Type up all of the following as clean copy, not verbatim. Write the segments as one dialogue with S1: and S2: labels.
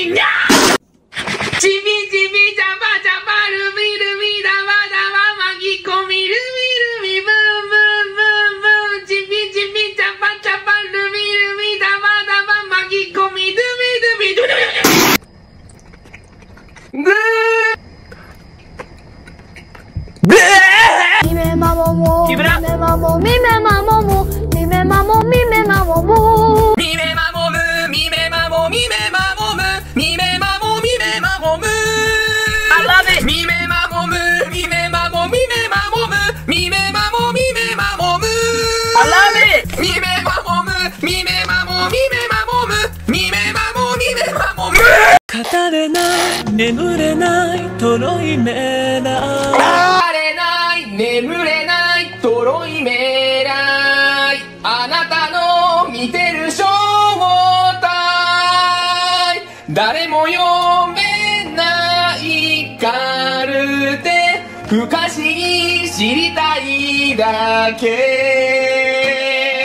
S1: みんなちびちびちゃばちゃばるびるびだばだば巻き込みるびるびブンブンブンブンちびちびちゃばちゃばるびるびだばだば巻き込みドゥビドゥビドゥビグー
S2: みめまももみめまもみめまももみめまもみめまもも
S1: みめまもむみめまもみめまもむみめまもみめまもむ I love it みめまもむみめまもみめまもむみめまもみめまもむ I love it みめまもむみめまもみめまもむみめまもみめまもむ
S3: 語れない眠れないとろい目だ
S1: 語れない眠れないとろいめらいあなたの見てる正体誰も読めないカルテ不可思議知りたいだけ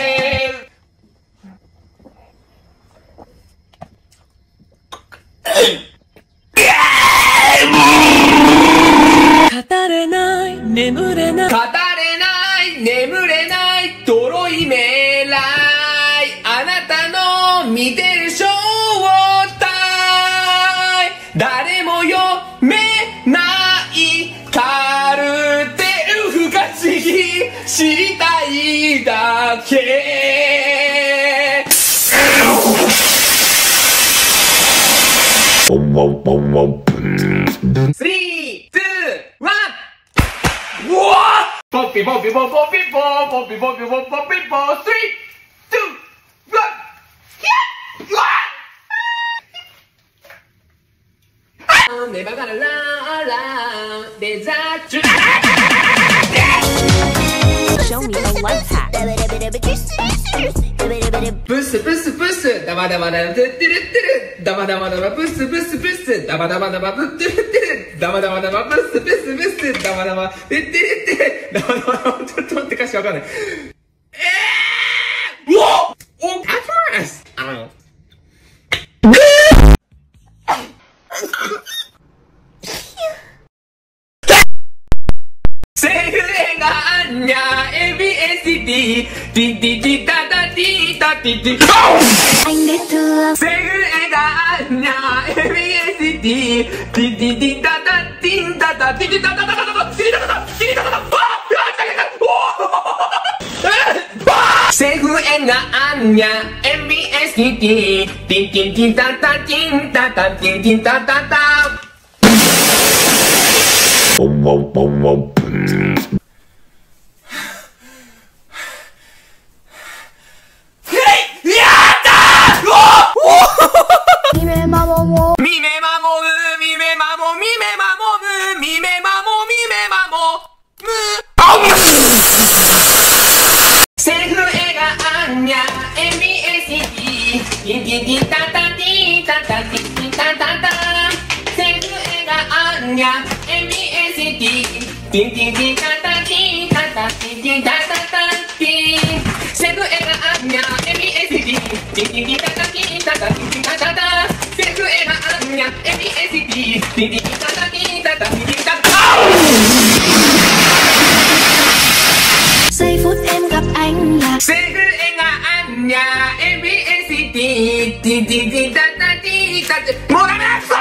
S3: 語れない眠れない
S1: 語れない眠れないとろいめらいあなたの見てる正体誰も読めないカルテ不可思議知りたいだけ3、2、1うわポッピポッピポッポッピポーポッピポッピポッポッピポー3、2、1ネバガラララデザーチュ
S2: Show me the life hack
S1: プスプスプスダバダバダブッテルテルダバダバダバプスプスプスダバダバダバブッテルテルダバダバダバプスプスプスダバダバテテレテダバダバダちょっと待って歌詞わかんないうわおカチマスセフレがあんにゃ ABSD ティティティタタティタティティセフレがあんにゃ ABSD ティティティタタティンタタティティタタタタタタティタタタティタタタセフレがあんにゃ ABSD ティティティタタティンタタティティタタタ
S2: みめまもも
S1: みめまもむみめまもみめまもむみめまもみめまもむセフレがあんにゃ MBSD ティティティタタティタタティティタタタセフレがあんにゃ MBSD ティティティタタティタタティティタタタティセフレがあんにゃ MBSD ティティティタタティタタティタタタセフレがあんにゃ MBSD ティティティタタティタタティタタ
S2: giây phút em gặp anh là
S1: セフレがあんにゃ MBSD ティティティタタティタタもうダメだクソ